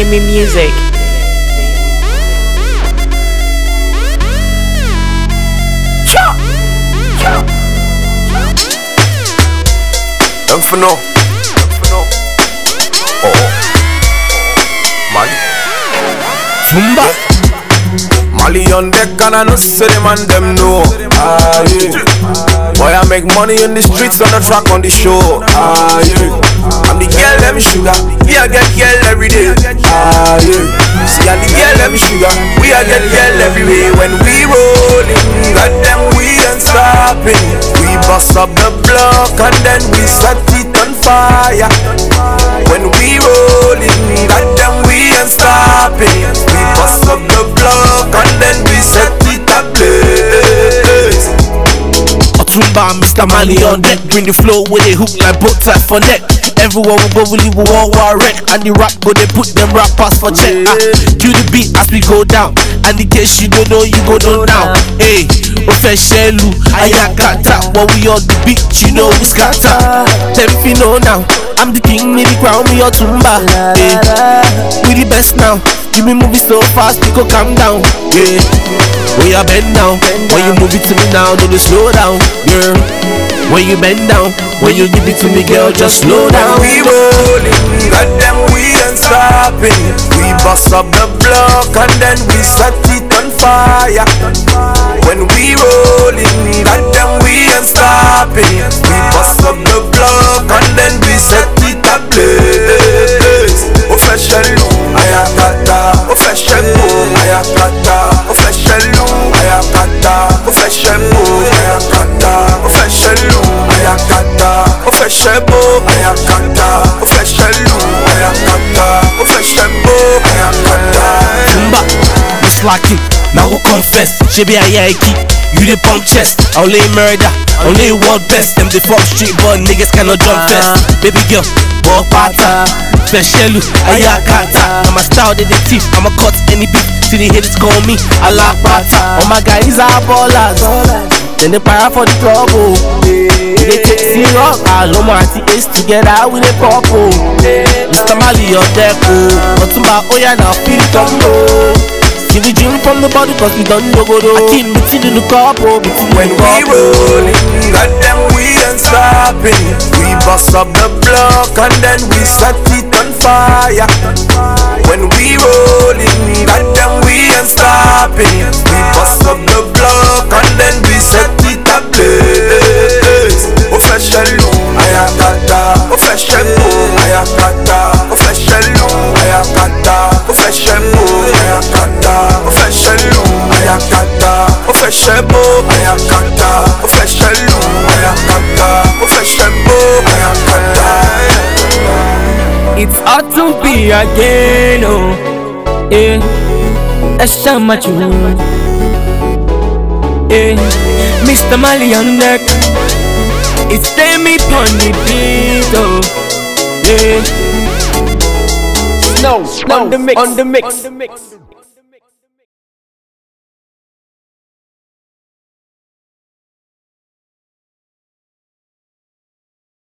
me music. Don't for no. Oh, Mali. Otunba. Mali on deck and I know say them and them know. Ah yeah. Boy I make money in the streets, on the track, on the show. Ah yeah. I'm the girl them sugar, we a get girl every day. Ah yeah. See I'm the girl them sugar, we a get girl every day. When we rolling, got them we ain't stopping. We bust up the block and then we set it on fire. When we rolling, got them we ain't stopping. We bust up the block and then we set it ablaze. Otunba, Mr. Mali on deck. Bring the flow with a hook like boat tie for neck. Everyone will go really war wreck. And the rap go, they put them rappers for check. Cue the beat as we go down. And in case you don't know, you go know now. Hey, Ofeshelu, Ayakata. When we on the beat, you know we scatter. Them fi know now, I'm the king, me the crown, me Otunba. Hey, we the best now. Give me movie so fast, you go calm down. Yeah, when you bend down, when you move it to me now, do the slow down. Yeah, when you bend down, when you give it to me, girl, just slow down. We rolling, got them we ain't stopping. We bust up the block and then we set it on fire. When we rolling, got them we ain't stopping. We bust up the block and then we set it ablaze. Officially, Ayakata, officially, Ayakata, officially, Ayakata, officially, Ayakata, officially, Ayakata, officially, Ayakata, officially, Ayakata, officially, Ayakata. Otunba, Miss Lucky, now who confess? She be a yaki, you the pump chest. Only murder, only world best. Them the fuck street boy niggas cannot jump fast. Baby girl, walk pata. Special, Ayakata. I'm a style, they thief. I'm a cut any beat. See the haters call me a la pata. All my guys are ballers. Then they para for the trouble. They take syrup. All my aunties together with a purple. Mr. Mali on deck. Otunba, oh yeah, now feel tumble. See the dream from the body, cause we don't know go do. I keep between the couple. When we rolling, got them we ain't stopping. We bust up the block and then we set it on fire. When we rolling, got them we ain't stopping. We bust up the block and then we set it ablaze. Officially, Ayakata, officially, Ayakata, officially, Ayakata, officially, Ayakata, officially, Ayakata, officially, Ayakata, officially, Ayakata, officially, Ayakata. It's hard to be again, oh, yeah. That's how much you want, yeah. Mr. Mali on deck. It's Demi pon the beat, oh, yeah. Snow, on the mix.